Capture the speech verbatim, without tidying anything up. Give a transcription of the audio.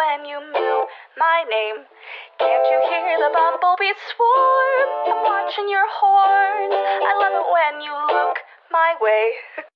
when you moo my name. Can't you hear the bumblebees swarm? I'm watching your horns. I love it when you look my way.